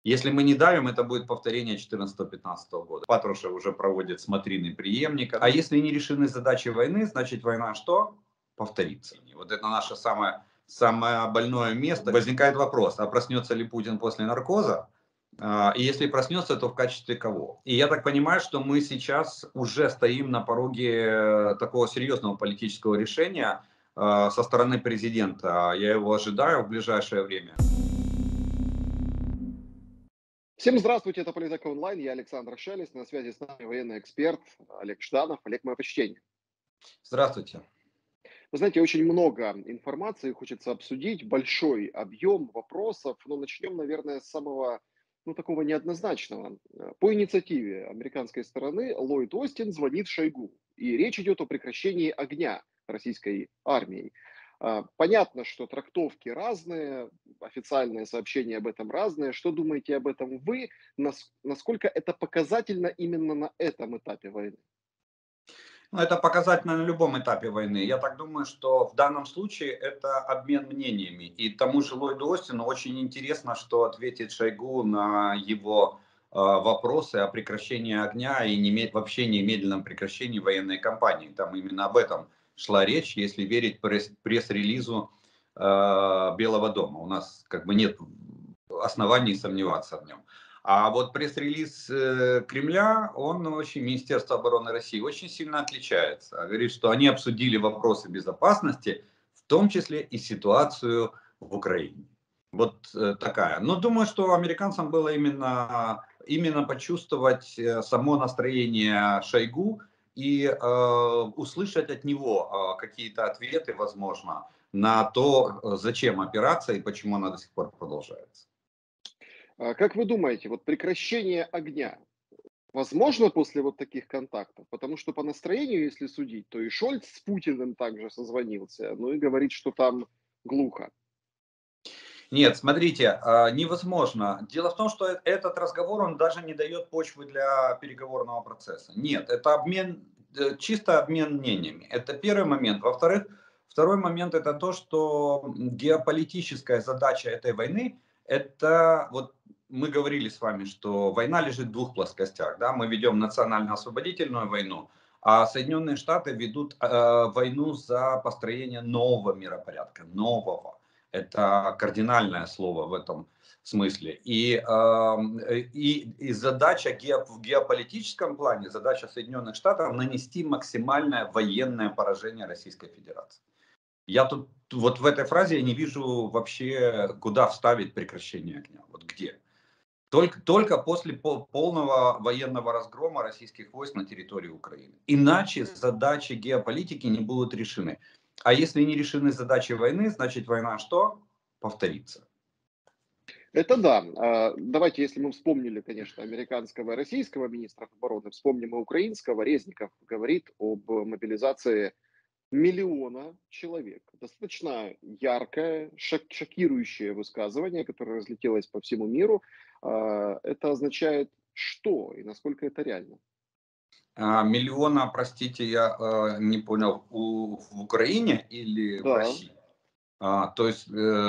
Если мы не давим, это будет повторение 2014-2015 года. Патрушев уже проводит смотрины преемника. А если не решены задачи войны, значит война что? Повторится. Вот это наше самое больное место. Возникает вопрос, а проснется ли Путин после наркоза? И если проснется, то в качестве кого? И я так понимаю, что мы сейчас уже стоим на пороге такого серьезного политического решения со стороны президента. Я его ожидаю в ближайшее время. Всем здравствуйте, это Политека Онлайн, я Александр Шелест, на связи с нами военный эксперт Олег Жданов. Олег, мое почтение. Здравствуйте. Вы знаете, очень много информации хочется обсудить, большой объем вопросов, но начнем, наверное, с самого, такого неоднозначного. По инициативе американской стороны Ллойд Остин звонит Шойгу, и речь идет о прекращении огня российской армией. Понятно, что трактовки разные, официальные сообщения об этом разные. Что думаете об этом вы? Насколько это показательно именно на этом этапе войны? Ну, это показательно на любом этапе войны. Я так думаю, что в данном случае это обмен мнениями. И тому же Ллойду Остину очень интересно, что ответит Шойгу на его вопросы о прекращении огня и вообще немедленном прекращении военной кампании. Там именно об этом шла речь, если верить пресс-релизу Белого дома. У нас как бы нет оснований сомневаться в нем. А вот пресс-релиз Кремля, он очень, Министерство обороны России, очень сильно отличается. Говорит, что они обсудили вопросы безопасности, в том числе и ситуацию в Украине. Вот такая. Но думаю, что американцам было именно почувствовать само настроение Шойгу и услышать от него какие-то ответы, возможно, на то, зачем операция и почему она до сих пор продолжается. Как вы думаете, вот прекращение огня возможно после вот таких контактов? Потому что по настроению, если судить, то и Шольц с Путиным также созвонился, ну и говорит, что там глухо. Нет, смотрите, невозможно. Дело в том, что этот разговор, он даже не дает почвы для переговорного процесса. Нет, это чисто обмен мнениями. Это первый момент. Во-вторых, второй момент это то, что геополитическая задача этой войны, это вот мы говорили с вами, что война лежит в двух плоскостях. Да? Мы ведем национально-освободительную войну, а Соединенные Штаты ведут войну за построение нового миропорядка, нового. Это кардинальное слово в этом смысле. И задача в геополитическом плане, задача Соединенных Штатов нанести максимальное военное поражение Российской Федерации. Я тут вот в этой фразе я не вижу вообще, куда вставить прекращение огня. Вот где? Только после полного военного разгрома российских войск на территории Украины. Иначе задачи геополитики не будут решены. А если не решены задачи войны, значит война что? Повторится. Это да. Давайте, если мы вспомнили, конечно, американского и российского министров обороны, вспомним и украинского. Резников говорит об мобилизации миллиона человек. Достаточно яркое, шокирующее высказывание, которое разлетелось по всему миру. Это означает что и насколько это реально? Миллиона, простите, я не понял, в Украине или в Да, России? То есть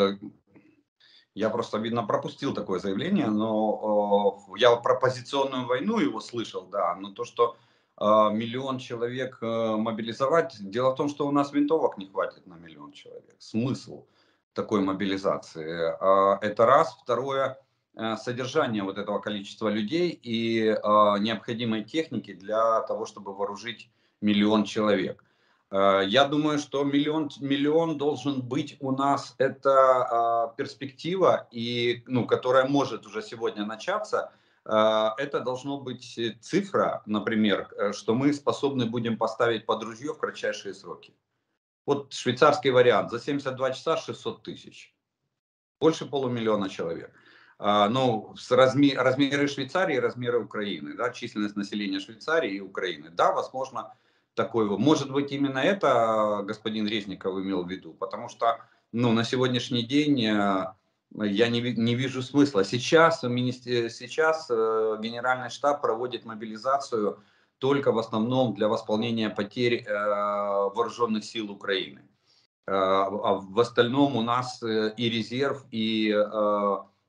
я просто, видно, пропустил такое заявление, но я про позиционную войну его слышал, да, но то, что миллион человек мобилизовать, дело в том, что у нас винтовок не хватит на миллион человек. Смысл такой мобилизации? Это раз. Второе, содержание вот этого количества людей и необходимой техники для того, чтобы вооружить миллион человек. Я думаю, что миллион должен быть у нас. Это перспектива, и, ну, которая может уже сегодня начаться. Это должно быть цифра, например, что мы способны будем поставить под ружье в кратчайшие сроки. Вот швейцарский вариант. За 72 часа 600 тысяч. Больше полумиллиона человек. Ну, размеры Швейцарии и размеры Украины, да, численность населения Швейцарии и Украины. Да, возможно, такой, может быть, именно это господин Резников имел в виду, потому что, ну, на сегодняшний день я не вижу смысла. Сейчас Генеральный штаб проводит мобилизацию только в основном для восполнения потерь вооруженных сил Украины. А в остальном у нас и резерв, и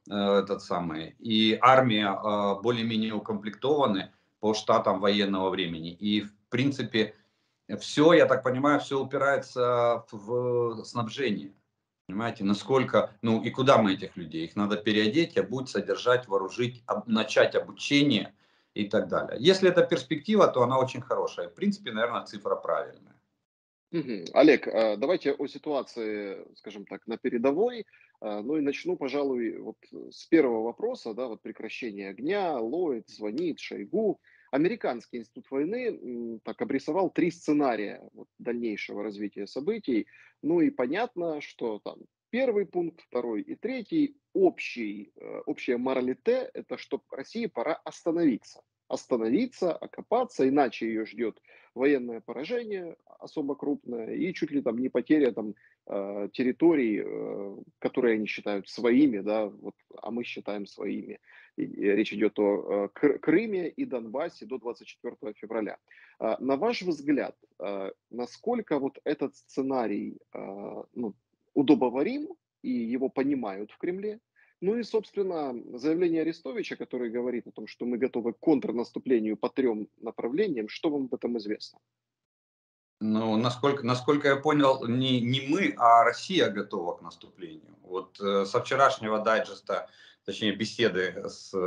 этот самый, и армия более-менее укомплектованы по штатам военного времени. И, в принципе, все, я так понимаю, все упирается в снабжение. Понимаете, насколько, ну и куда мы этих людей? Их надо переодеть, обуть, содержать, вооружить, начать обучение и так далее. Если это перспектива, то она очень хорошая. В принципе, наверное, цифра правильная. Мгм. Олег, давайте о ситуации, скажем так, на передовой. Ну и начну, пожалуй, вот с первого вопроса, да, вот прекращение огня, Ллойд звонит Шойгу. Американский институт войны так обрисовал три сценария вот, дальнейшего развития событий. Ну и понятно, что там первый пункт, второй и третий, общее моралите, это что России пора остановиться. Остановиться, окопаться, иначе ее ждет военное поражение особо крупное и чуть ли там не потеря там территорий, которые они считают своими, да, вот, а мы считаем своими. И речь идет о Крыме и Донбассе до 24 февраля. На ваш взгляд, насколько вот этот сценарий ну, удобоварим и его понимают в Кремле? Ну и, собственно, заявление Арестовича, который говорит о том, что мы готовы к контрнаступлению по трем направлениям, что вам об этом известно? Ну, насколько я понял, не мы, а Россия готова к наступлению. Вот со вчерашнего дайджеста, точнее беседы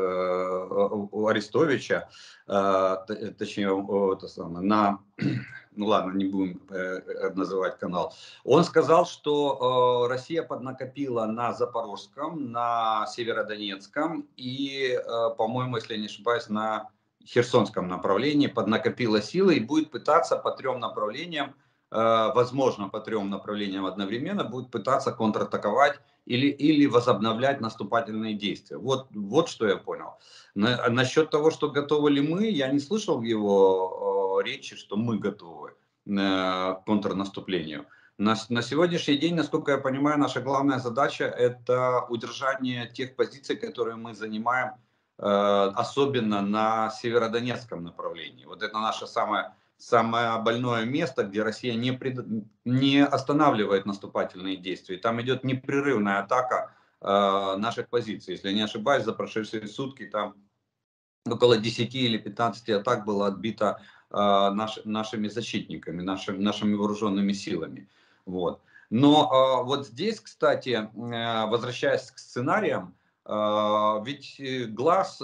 у Арестовича, точнее, это самое, ну ладно, не будем называть канал, он сказал, что Россия поднакопила на Запорожском, на Северодонецком и, по-моему, если я не ошибаюсь, на Херсонском направлении, поднакопила силы и будет пытаться по трем направлениям, возможно, по трем направлениям одновременно, будет пытаться контратаковать или возобновлять наступательные действия. Вот что я понял. Насчет того, что готовы ли мы, я не слышал в его речи, что мы готовы к контрнаступлению. На сегодняшний день, насколько я понимаю, наша главная задача – это удержание тех позиций, которые мы занимаем, особенно на северодонецком направлении. Вот это наше самое больное место, где Россия не останавливает наступательные действия. Там идет непрерывная атака наших позиций. Если я не ошибаюсь, за прошедшие сутки там около 10 или 15 атак было отбито нашими защитниками, нашими вооруженными силами. Вот. Но вот здесь, кстати, возвращаясь к сценариям, ведь глаз,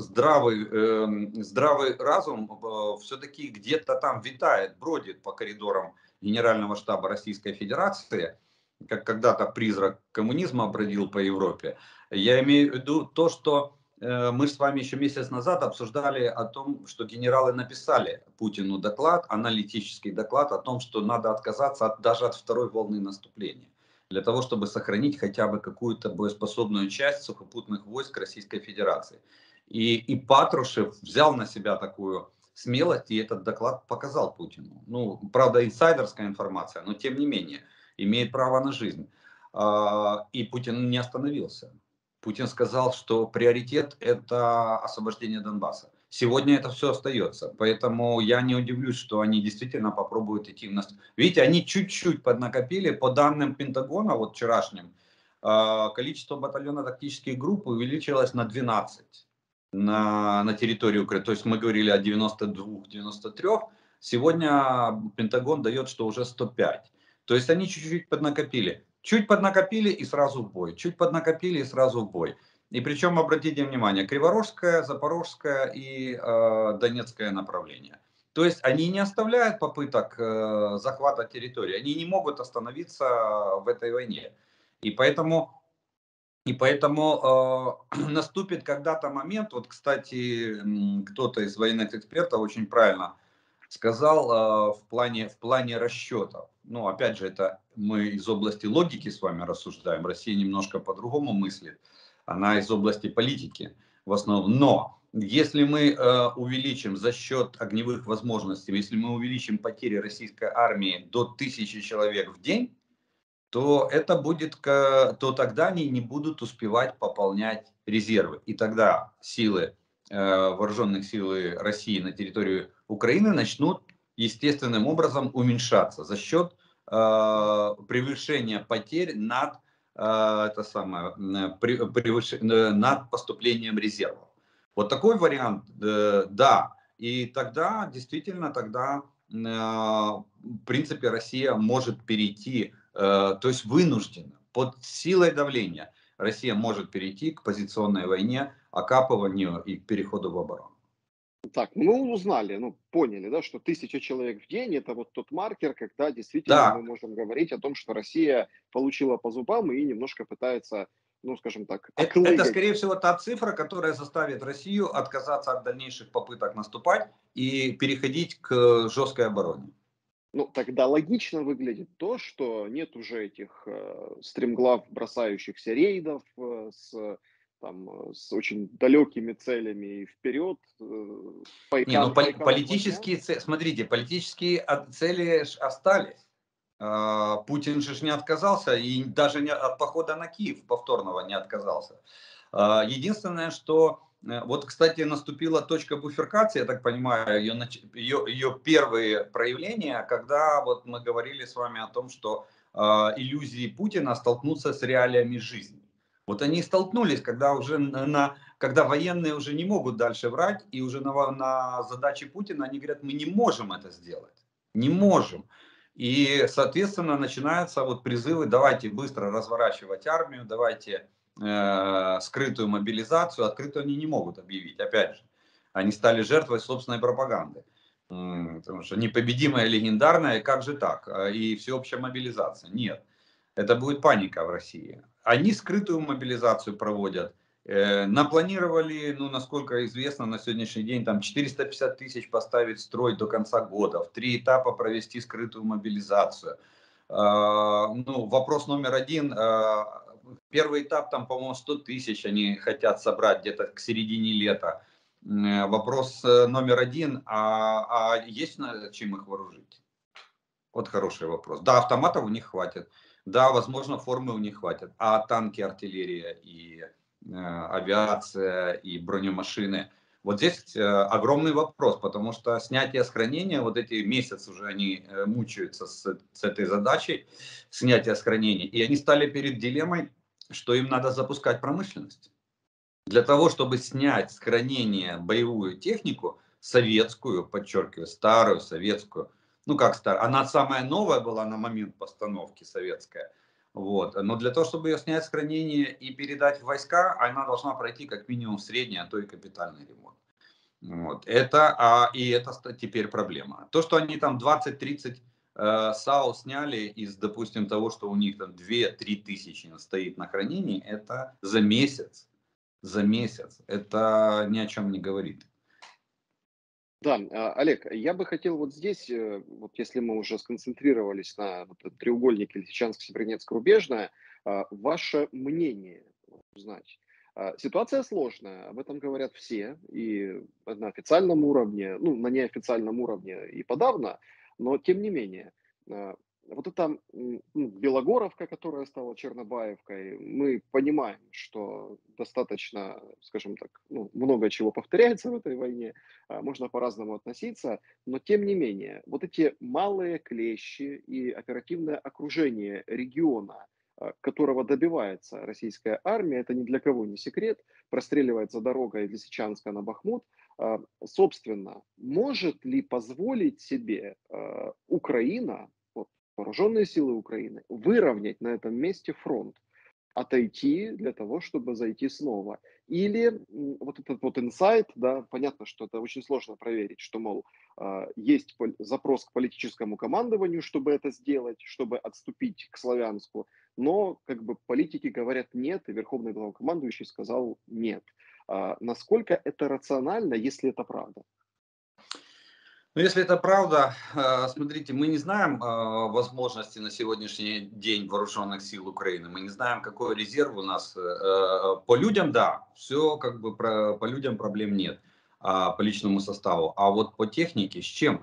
здравый разум все-таки где-то там витает, бродит по коридорам Генерального штаба Российской Федерации, как когда-то призрак коммунизма бродил по Европе. Я имею в виду то, что мы с вами еще месяц назад обсуждали о том, что генералы написали Путину доклад, аналитический доклад о том, что надо отказаться даже от второй волны наступления, для того, чтобы сохранить хотя бы какую-то боеспособную часть сухопутных войск Российской Федерации. И Патрушев взял на себя такую смелость и этот доклад показал Путину. Ну, правда, инсайдерская информация, но тем не менее, имеет право на жизнь. И Путин не остановился. Путин сказал, что приоритет – это освобождение Донбасса. Сегодня это все остается, поэтому я не удивлюсь, что они действительно попробуют идти в нас. Видите, они чуть-чуть поднакопили, по данным Пентагона, вот вчерашним, количество батальона тактических групп увеличилось на 12 на территории Украины. То есть мы говорили о 92-93, сегодня Пентагон дает, что уже 105. То есть они чуть-чуть поднакопили. Чуть поднакопили и сразу в бой. Чуть поднакопили и сразу в бой. И причем, обратите внимание, Криворожское, Запорожское и Донецкое направление. То есть они не оставляют попыток захвата территории. Они не могут остановиться в этой войне. И поэтому, наступит когда-то момент, вот, кстати, кто-то из военных экспертов очень правильно сказал в плане расчетов. Ну, опять же, это мы из области логики с вами рассуждаем. Россия немножко по-другому мыслит. Она из области политики в основном. Но если мы увеличим за счет огневых возможностей, если мы увеличим потери российской армии до 1000 человек в день, то это будет, то тогда они не будут успевать пополнять резервы. И тогда силы, вооруженных сил России на территории Украины начнут естественным образом уменьшаться за счет превышения потерь над это самое, над поступлением резервов. Вот такой вариант, да. И тогда, действительно, тогда, в принципе, Россия может перейти, то есть вынуждена, под силой давления, Россия может перейти к позиционной войне, окапыванию и к переходу в оборону. Так, ну мы узнали, ну поняли, да, что 1000 человек в день это вот тот маркер, когда действительно мы Да, можем говорить о том, что Россия получила по зубам и немножко пытается, ну скажем так, это, оклыгать. скорее всего, та цифра, которая заставит Россию отказаться от дальнейших попыток наступать и переходить к жесткой обороне. Ну, тогда логично выглядит то, что нет уже этих стремглав бросающихся рейдов с очень далекими целями и вперед, Не, ну Байкал отводня. политические цели, смотрите, политические цели остались. Путин же ж не отказался и даже от похода на Киев повторного не отказался. Единственное, что вот, кстати, наступила точка буферкации, я так понимаю, ее первые проявления, когда вот мы говорили с вами о том, что иллюзии Путина столкнутся с реалиями жизни. Вот они столкнулись, когда уже когда военные уже не могут дальше врать, и уже на задачи Путина они говорят, мы не можем это сделать, не можем. И, соответственно, начинаются вот призывы, давайте быстро разворачивать армию, давайте скрытую мобилизацию. Открытую они не могут объявить, опять же. Они стали жертвой собственной пропаганды. Потому что непобедимая, легендарная, как же так? И всеобщая мобилизация. Нет. Это будет паника в России. Они скрытую мобилизацию проводят. Напланировали, ну, насколько известно, на сегодняшний день там 450 тысяч поставить в строй до конца года, в 3 этапа провести скрытую мобилизацию. Ну, вопрос номер один. Первый этап, там, по-моему, 100 тысяч они хотят собрать где-то к середине лета. Вопрос номер один, а есть чем их вооружить? Вот хороший вопрос. Да, автоматов у них хватит. Да, возможно, формы у них хватит. А танки, артиллерия и авиация и бронемашины. Вот здесь огромный вопрос, потому что снятие с хранения, вот эти месяцы уже они мучаются с этой задачей, снятия с хранения, и они стали перед дилеммой, что им надо запускать промышленность. Для того, чтобы снять с хранения боевую технику, советскую, подчеркиваю, старую советскую, ну как старая, она самая новая была на момент постановки советская, вот. Но для того, чтобы ее снять с хранения и передать в войска, она должна пройти как минимум средний, а то и капитальный ремонт. Вот. И это теперь проблема. То, что они там 20-30 САУ сняли из, допустим, того, что у них там 2-3 тысячи стоит на хранении, это за месяц. За месяц. Это ни о чем не говорит. Да, Олег, я бы хотел вот здесь, вот если мы уже сконцентрировались на вот этом треугольнике Лисичанск-Северинецк-Рубежное, ваше мнение узнать. Ситуация сложная, об этом говорят все, и на официальном уровне, ну, на неофициальном уровне и подавно, но тем не менее, а, вот эта Белогоровка, которая стала Чернобаевкой, мы понимаем, что достаточно, скажем так, ну, много чего повторяется в этой войне, можно по-разному относиться, но тем не менее, вот эти малые клещи и оперативное окружение региона, которого добивается российская армия, это ни для кого не секрет, простреливается дорога из Лисичанска на Бахмут. Собственно, может ли позволить себе Украина, вот, вооруженные силы Украины, выровнять на этом месте фронт? Отойти для того, чтобы зайти снова. Или вот этот вот инсайт, да, понятно, что это очень сложно проверить, что, мол, есть запрос к политическому командованию, чтобы это сделать, чтобы отступить к Славянску, но как бы политики говорят нет, и верховный главнокомандующий сказал нет. Насколько это рационально, если это правда? Ну, если это правда, смотрите, мы не знаем возможности на сегодняшний день вооруженных сил Украины. Мы не знаем, какой резерв у нас. По людям, да, все как бы по людям проблем нет, по личному составу. А вот по технике с чем?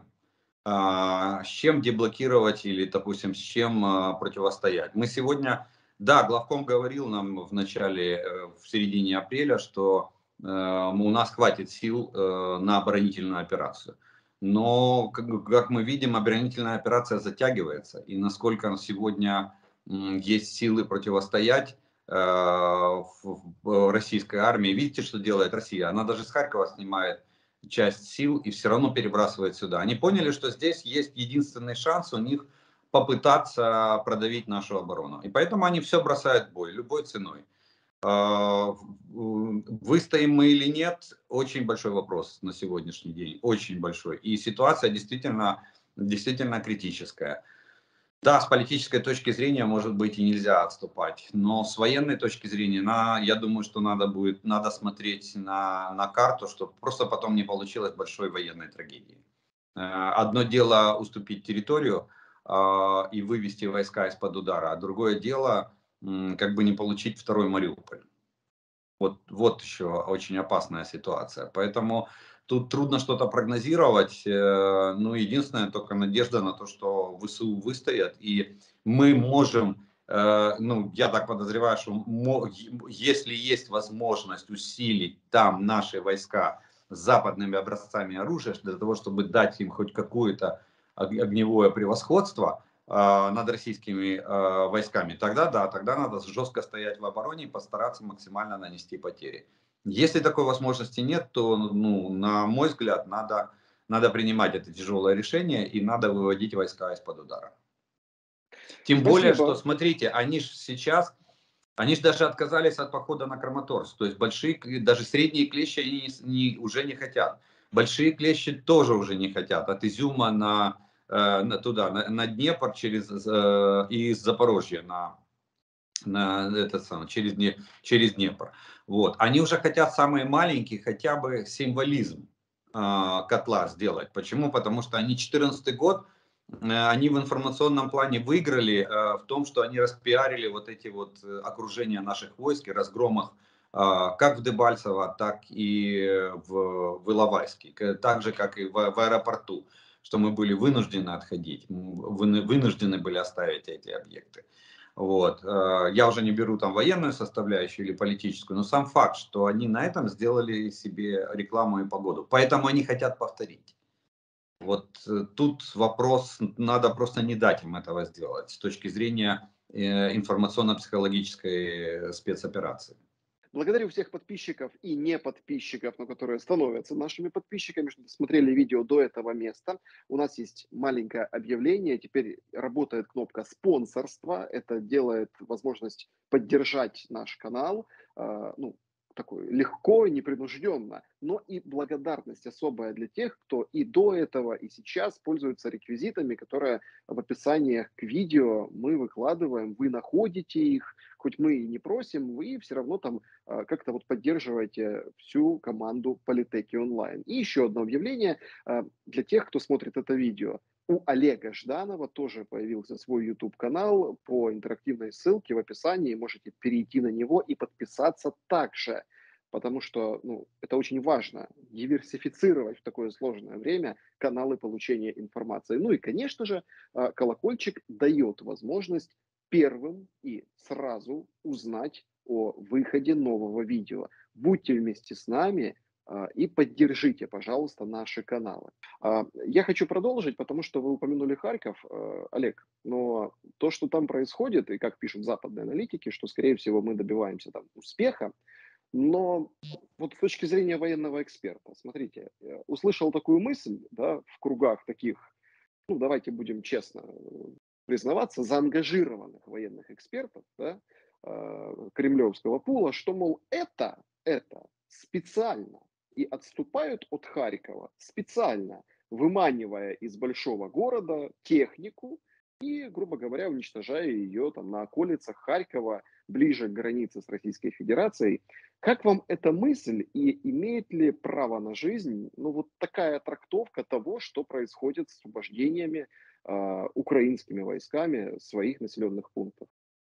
С чем деблокировать или, допустим, с чем противостоять? Мы сегодня, да, главком говорил нам в начале, в середине апреля, что у нас хватит сил на оборонительную операцию. Но, как мы видим, оборонительная операция затягивается. И насколько сегодня есть силы противостоять в российской армии. Видите, что делает Россия? Она даже с Харькова снимает часть сил и все равно перебрасывает сюда. Они поняли, что здесь есть единственный шанс у них попытаться продавить нашу оборону. И поэтому они все бросают в бой, любой ценой. Выстоим мы или нет, очень большой вопрос на сегодняшний день, очень большой. И ситуация действительно критическая. Да, с политической точки зрения, может быть, и нельзя отступать, но с военной точки зрения, я думаю, что надо смотреть на карту, чтобы просто потом не получилось большой военной трагедии. Одно дело уступить территорию и вывести войска из-под удара, а другое дело как бы не получить второй Мариуполь. Вот еще очень опасная ситуация. Поэтому тут трудно что-то прогнозировать. Ну, единственная только надежда на то, что ВСУ выстоят. И мы можем, ну, я так подозреваю, что если есть возможность усилить там наши войска с западными образцами оружия, для того, чтобы дать им хоть какое-то огневое превосходство, над российскими войсками, тогда да, тогда надо жестко стоять в обороне и постараться максимально нанести потери. Если такой возможности нет, то, ну, на мой взгляд, надо принимать это тяжелое решение и надо выводить войска из-под удара. Тем более, что, Спасибо. смотрите, они же даже отказались от похода на Краматорск. То есть большие, даже средние клещи они уже не хотят. Большие клещи тоже уже не хотят. От Изюма туда, на Днепр из Запорожья через Днепр. Вот. Они уже хотят самые маленькие, хотя бы символизм котла сделать. Почему? Потому что они 2014 год, они в информационном плане выиграли в том, что они распиарили вот эти вот окружения наших войск и разгромах как в Дебальцево, так и в Иловайске, так же, как и в аэропорту, что мы были вынуждены отходить, вынуждены были оставить эти объекты. Вот. Я уже не беру там военную составляющую или политическую, но сам факт, что они на этом сделали себе рекламу и погоду. Поэтому они хотят повторить. Вот тут вопрос, надо просто не дать им этого сделать с точки зрения информационно-психологической спецоперации. Благодарю всех подписчиков и не подписчиков, но которые становятся нашими подписчиками, что смотрели видео до этого места. У нас есть маленькое объявление. Теперь работает кнопка спонсорства. Это делает возможность поддержать наш канал. Ну, такой легко и непринужденно, но и благодарность особая для тех, кто и до этого, и сейчас пользуется реквизитами, которые в описаниях к видео мы выкладываем. Вы находите их, хоть мы и не просим, вы все равно там как-то вот поддерживаете всю команду Политеки онлайн. И еще одно объявление для тех, кто смотрит это видео. У Олега Жданова тоже появился свой YouTube-канал по интерактивной ссылке в описании. Можете перейти на него и подписаться также, потому что ну, это очень важно, диверсифицировать в такое сложное время каналы получения информации. Ну и, конечно же, колокольчик дает возможность первым и сразу узнать о выходе нового видео. Будьте вместе с нами и поддержите, пожалуйста, наши каналы. Я хочу продолжить, потому что вы упомянули Харьков, Олег, но то, что там происходит, и как пишут западные аналитики, что, скорее всего, мы добиваемся там успеха, но вот с точки зрения военного эксперта, смотрите, услышал такую мысль, да, в кругах таких, ну, давайте будем честно признаваться, заангажированных военных экспертов, да, кремлевского пула, что, мол, это специально и отступают от Харькова специально, выманивая из большого города технику и, грубо говоря, уничтожая ее там на околицах Харькова, ближе к границе с Российской Федерацией. Как вам эта мысль и имеет ли право на жизнь, ну, вот такая трактовка того, что происходит с освобождениями украинскими войсками своих населенных пунктов?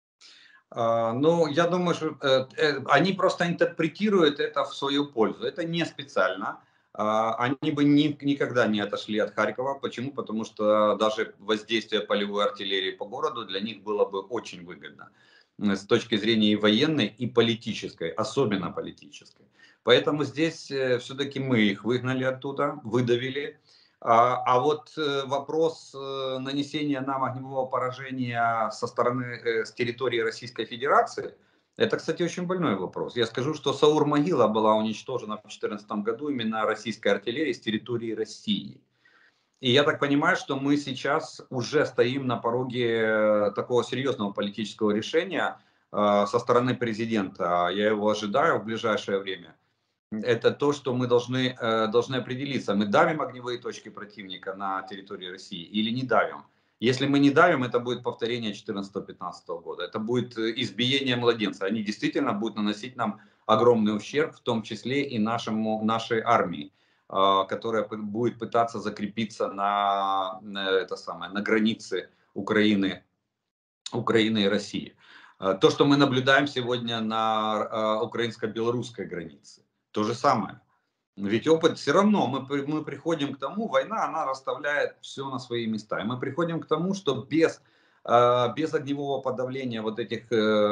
Ну, я думаю, что они просто интерпретируют это в свою пользу. Это не специально. Они бы никогда не отошли от Харькова. Почему? Потому что даже воздействие полевой артиллерии по городу для них было бы очень выгодно с точки зрения и военной, и политической, особенно политической. Поэтому здесь все-таки мы их выгнали оттуда, выдавили. Вопрос нанесения нам огневого поражения со стороны, с территории Российской Федерации, это, кстати, очень больной вопрос. Я скажу, что Саур-могила была уничтожена в 2014 году именно российской артиллерией с территории России. И я так понимаю, что мы сейчас уже стоим на пороге такого серьезного политического решения со стороны президента. Я его ожидаю в ближайшее время. Это то, что мы должны определиться. Мы давим огневые точки противника на территории России или не давим. Если мы не давим, это будет повторение 2014-2015 года. Это будет избиение младенца. Они действительно будут наносить нам огромный ущерб, в том числе и нашей армии, которая будет пытаться закрепиться на границе Украины и России. То, что мы наблюдаем сегодня на украинско-белорусской границе. То же самое. Ведь опыт все равно, мы приходим к тому, война, она расставляет все на свои места. И мы приходим к тому, что без огневого подавления вот этих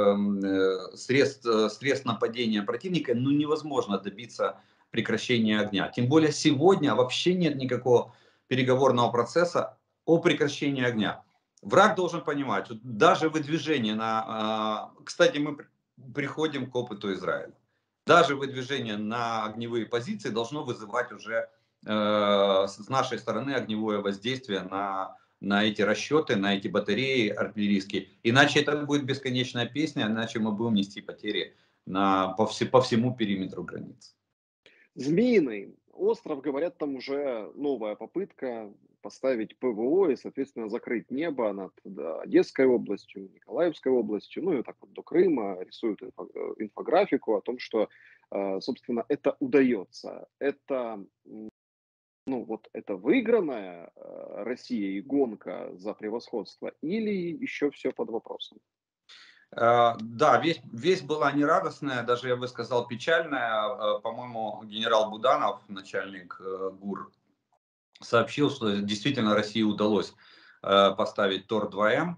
средств нападения противника, ну, невозможно добиться прекращения огня. Тем более сегодня вообще нет никакого переговорного процесса о прекращении огня. Враг должен понимать, даже выдвижение кстати, мы приходим к опыту Израиля. Даже выдвижение на огневые позиции должно вызывать уже с нашей стороны огневое воздействие на эти расчеты, на эти батареи артиллерийские. Иначе это будет бесконечная песня, иначе мы будем нести потери по всему периметру границ. Змеиный остров, говорят, там уже новая попытка поставить ПВО и, соответственно, закрыть небо над Одесской областью, Николаевской областью, ну и так вот до Крыма, рисуют инфографику о том, что, собственно, это удается. Это, ну вот, это выигранная Россией гонка за превосходство или еще все под вопросом? Да, весть была нерадостная, даже я бы сказал печальная. По-моему, генерал Буданов, начальник ГУР, сообщил, что действительно России удалось поставить Тор-2М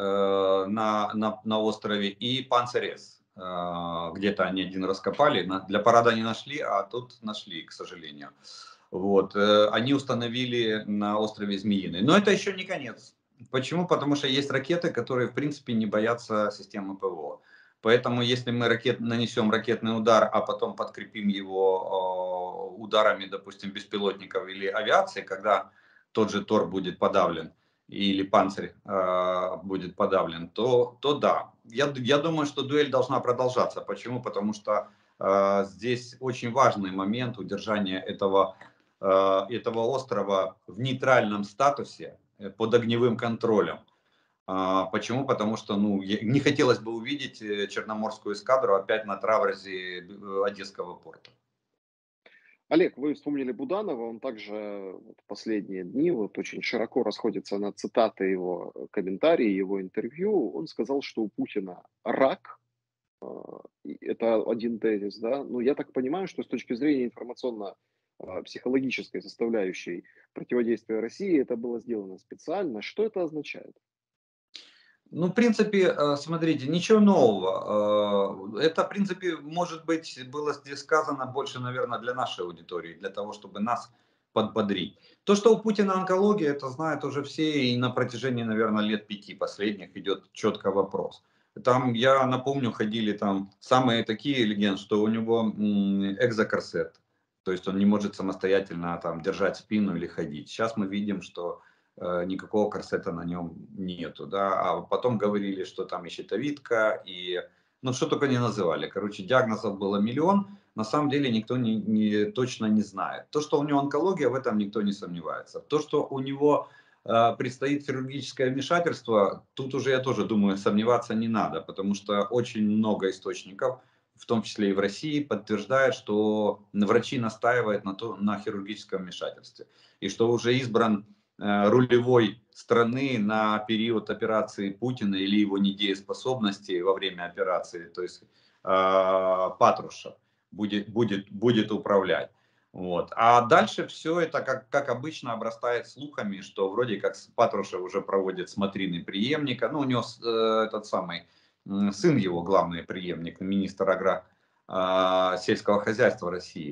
на острове и Панцирь-С. Где-то они один раскопали, для парада не нашли, а тут нашли, к сожалению. Вот, они установили на острове Змеиный. Но это еще не конец. Почему? Потому что есть ракеты, которые в принципе не боятся системы ПВО. Поэтому если мы нанесем ракетный удар, а потом подкрепим его ударами, допустим, беспилотников или авиации, когда тот же Тор будет подавлен или Панцирь будет подавлен, то да. Я думаю, что дуэль должна продолжаться. Почему? Потому что здесь очень важный момент удержания этого острова в нейтральном статусе под огневым контролем. Почему? Потому что не хотелось бы увидеть Черноморскую эскадру опять на траверзе Одесского порта. Олег, вы вспомнили Буданова, он также в последние дни вот очень широко расходится на цитаты его комментарии, его интервью. Он сказал, что у Путина рак. И это один тезис, да. Но я так понимаю, что с точки зрения информационно-психологической составляющей противодействия России это было сделано специально. Что это означает? Ну, в принципе, смотрите, ничего нового. Это, в принципе, может быть, было здесь сказано больше, наверное, для нашей аудитории, для того, чтобы нас подбодрить. То, что у Путина онкология, это знают уже все, и на протяжении, наверное, лет 5 последних идет четко вопрос. Там, я напомню, ходили там самые такие легенды, что у него экзокорсет, то есть он не может самостоятельно там держать спину или ходить. Сейчас мы видим, что никакого корсета на нем нету, да, а потом говорили, что там и щитовидка, и, ну, что только не называли, короче, диагнозов было миллион, на самом деле никто точно не знает. То, что у него онкология, в этом никто не сомневается. То, что у него предстоит хирургическое вмешательство, тут уже, я тоже думаю, сомневаться не надо, потому что очень много источников, в том числе и в России, подтверждают, что врачи настаивают на хирургическом вмешательстве, и что уже избран рулевой страны на период операции Путина или его недееспособности во время операции, то есть Патрушев будет управлять. Вот. А дальше все это, как обычно, обрастает слухами, что вроде как Патрушев уже проводит смотрины преемника. Ну, у него этот самый сын его, главный преемник, министр сельского хозяйства России.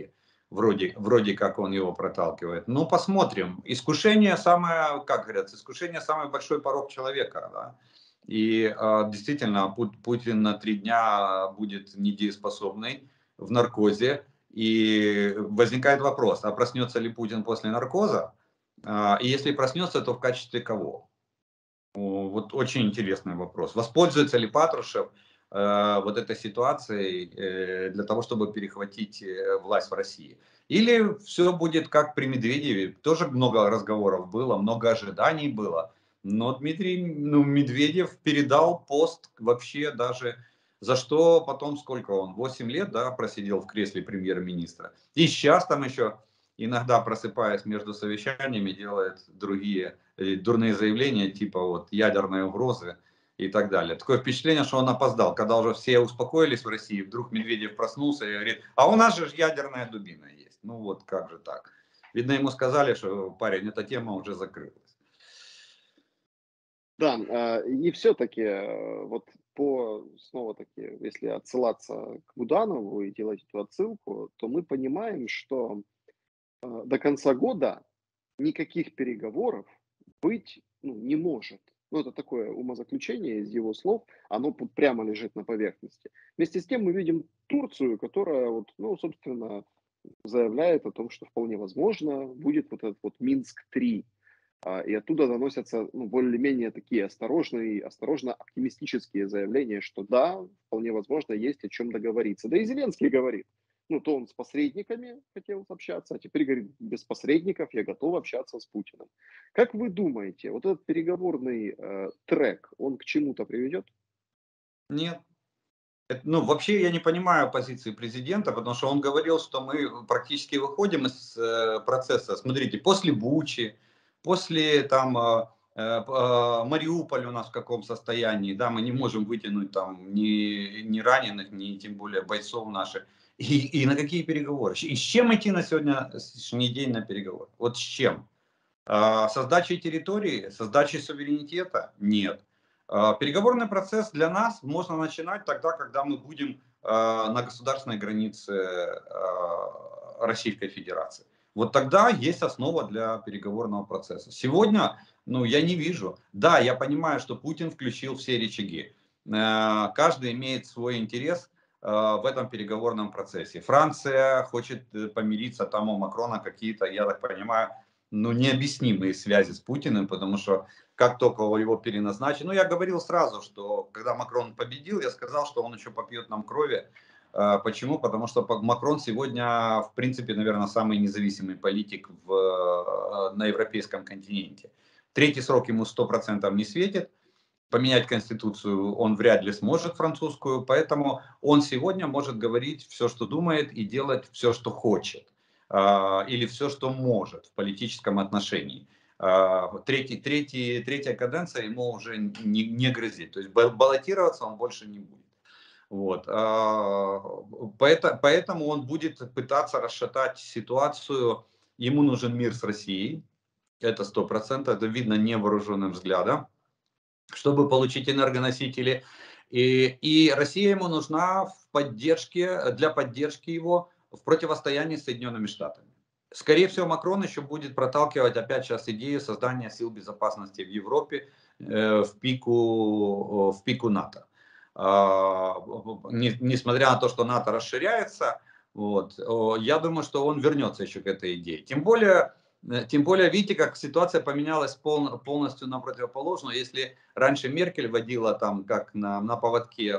вроде как он его проталкивает. Ну, посмотрим. Искушение самое, как говорят, искушение самый большой порок человека, да. И действительно, Путин на 3 дня будет недееспособный, в наркозе. И возникает вопрос, а проснется ли Путин после наркоза? И если проснется, то в качестве кого? Вот очень интересный вопрос. Воспользуется ли Патрушев вот этой ситуацией для того, чтобы перехватить власть в России? Или все будет как при Медведеве? Тоже много разговоров было, много ожиданий было. Но Дмитрий, ну, Медведев передал пост вообще даже, за что потом, сколько он, 8 лет, да, просидел в кресле премьер-министра. И сейчас там еще, иногда просыпаясь между совещаниями, делает другие дурные заявления, типа вот ядерной угрозы и так далее. Такое впечатление, что он опоздал. Когда уже все успокоились в России, вдруг Медведев проснулся и говорит, а у нас же ядерная дубина есть. Ну вот как же так. Видно, ему сказали, что парень, эта тема уже закрылась. Да, и все-таки, вот снова-таки, если отсылаться к Буданову и делать эту отсылку, то мы понимаем, что до конца года никаких переговоров быть, ну, не может. Ну, это такое умозаключение из его слов, оно прямо лежит на поверхности. Вместе с тем мы видим Турцию, которая, вот, ну, собственно, заявляет о том, что вполне возможно будет вот этот вот Минск-3. И оттуда доносятся, ну, более-менее такие осторожно оптимистические заявления, что да, вполне возможно, есть о чем договориться. Да и Зеленский говорит, ну, то он с посредниками хотел общаться, а теперь говорит, без посредников я готов общаться с Путиным. Как вы думаете, вот этот переговорный трек, он к чему-то приведет? Нет. Ну, вообще я не понимаю позиции президента, потому что он говорил, что мы практически выходим из процесса. Смотрите, после Бучи, после там Мариуполь у нас в каком состоянии, да, мы не можем вытянуть там ни раненых, ни тем более бойцов наших. И на какие переговоры? И с чем идти на сегодняшний день на переговоры? Вот с чем? Со сдачей территории, со сдачей суверенитета? Нет. Переговорный процесс для нас можно начинать тогда, когда мы будем на государственной границе Российской Федерации. Вот тогда есть основа для переговорного процесса. Сегодня, ну, я не вижу. Да, я понимаю, что Путин включил все рычаги. Каждый имеет свой интерес в этом переговорном процессе. Франция хочет помириться, там у Макрона какие-то, я так понимаю, ну, необъяснимые связи с Путиным, потому что как только его переназначили, ну, я говорил сразу, что когда Макрон победил, я сказал, что он еще попьет нам крови. Почему? Потому что Макрон сегодня, в принципе, наверное, самый независимый политик на европейском континенте. Третий срок ему 100% не светит. Поменять конституцию он вряд ли сможет, французскую, поэтому он сегодня может говорить все, что думает, и делать все, что хочет, или все, что может в политическом отношении. Третья каденция ему уже не грозит, то есть баллотироваться он больше не будет. Вот. Поэтому он будет пытаться расшатать ситуацию. Ему нужен мир с Россией, это 100%, это видно невооруженным взглядом, чтобы получить энергоносители. И Россия ему нужна для поддержки его в противостоянии с Соединенными Штатами. Скорее всего, Макрон еще будет проталкивать опять сейчас идею создания сил безопасности в Европе в пику НАТО. Несмотря на то, что НАТО расширяется, вот, я думаю, что он вернется еще к этой идее. Тем более, видите, как ситуация поменялась полностью на противоположную. Если раньше Меркель водила там, как на поводке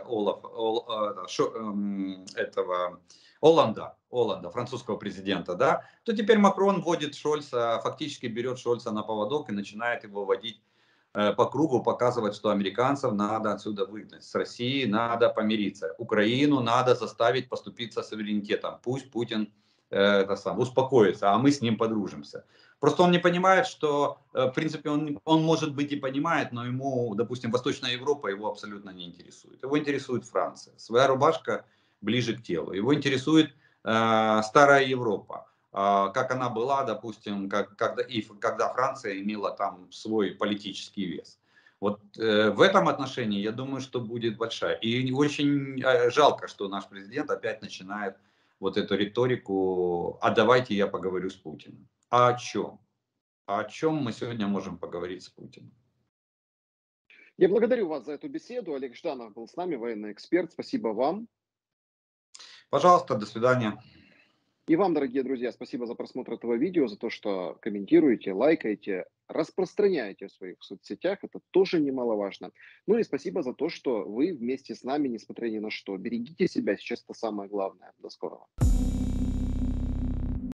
Оланда, французского президента, да, то теперь Макрон вводит Шольца, фактически берет Шольца на поводок и начинает его водить по кругу, показывать, что американцев надо отсюда выгнать, с Россией надо помириться, Украину надо заставить поступиться суверенитетом, пусть Путин успокоится, а мы с ним подружимся. Просто он не понимает, что, в принципе, он может быть и понимает, но ему, допустим, Восточная Европа его абсолютно не интересует. Его интересует Франция. Своя рубашка ближе к телу. Его интересует старая Европа, как она была, допустим, когда Франция имела там свой политический вес. Вот в этом отношении, я думаю, что будет большая. И очень жалко, что наш президент опять начинает вот эту риторику: «А давайте я поговорю с Путиным». А о чем? А о чем мы сегодня можем поговорить с Путиным? Я благодарю вас за эту беседу. Олег Жданов был с нами, военный эксперт. Спасибо вам. Пожалуйста, до свидания. И вам, дорогие друзья, спасибо за просмотр этого видео, за то, что комментируете, лайкаете, распространяете в своих соцсетях. Это тоже немаловажно. Ну и спасибо за то, что вы вместе с нами, несмотря ни на что. Берегите себя, сейчас это самое главное. До скорого.